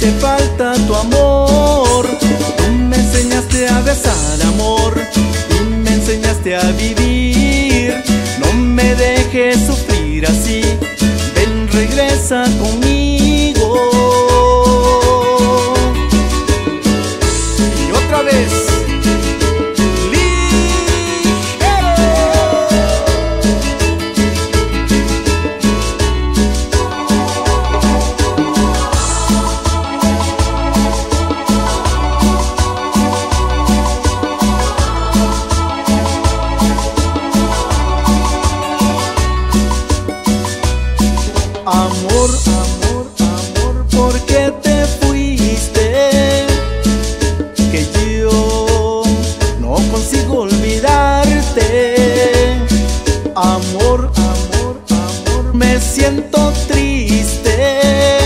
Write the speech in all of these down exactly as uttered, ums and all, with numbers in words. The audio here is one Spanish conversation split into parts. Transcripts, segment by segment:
hace falta tu amor. Tú me enseñaste a besar, amor, y me enseñaste a vivir. No me dejes sufrir así, ven, regresa conmigo. Y otra vez. Amor, amor, amor, ¿por qué te fuiste? Que yo no consigo olvidarte. Amor, amor, amor, me siento triste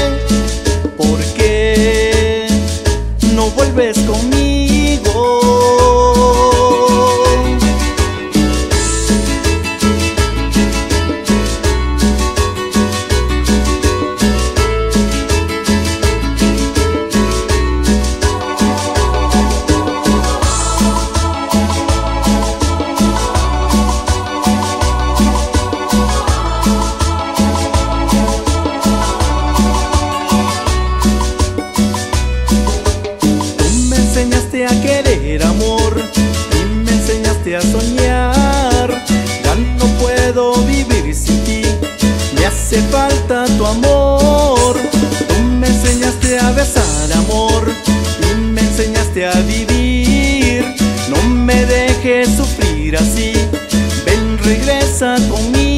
porque no vuelves conmigo. A querer, amor, y me enseñaste a soñar. Ya no puedo vivir sin ti, me hace falta tu amor. Tú me enseñaste a besar, amor, y me enseñaste a vivir. No me dejes sufrir así, ven, regresa conmigo.